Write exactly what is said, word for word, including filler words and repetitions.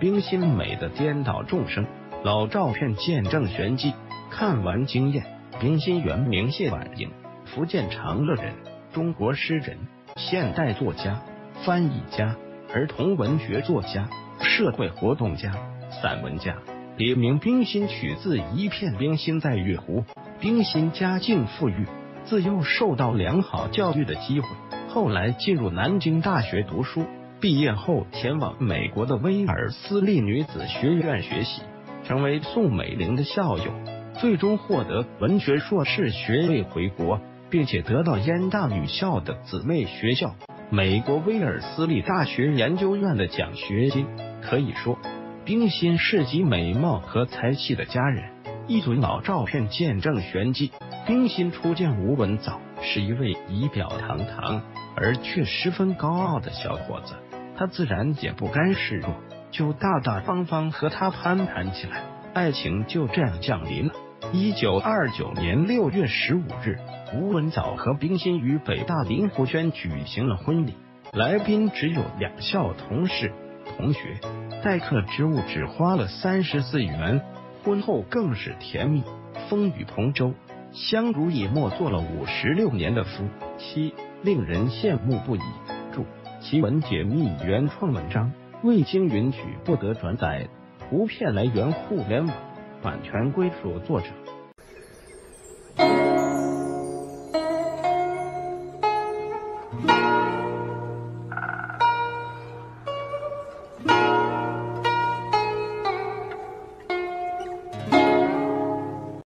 冰心美的颠倒众生，老照片见证玄机，看完惊艳。冰心原名谢婉莹，福建长乐人，中国诗人、现代作家、翻译家、儿童文学作家、社会活动家、散文家。别名冰心取自一片冰心在月湖。冰心家境富裕，自幼受到良好教育的机会，后来进入南京大学读书，毕业后前往美国的威尔斯利女子学院学习，成为宋美龄的校友，最终获得文学硕士学位回国，并且得到燕大女校的姊妹学校美国威尔斯利大学研究院的奖学金。可以说，冰心是集美貌和才气的佳人。一组老照片见证玄机。冰心初见吴文藻，是一位仪表堂堂而却十分高傲的小伙子，他自然也不甘示弱，就大大方方和他攀谈起来，爱情就这样降临了。一九二九年六月十五日，吴文藻和冰心于北大林湖轩举行了婚礼，来宾只有两校同事同学，待客之物只花了三十四元。婚后更是甜蜜，风雨同舟，相濡以沫，做了五十六年的夫妻，令人羡慕不已。注：奇闻解密原创文章，未经允许不得转载，图片来源互联网，版权归属作者。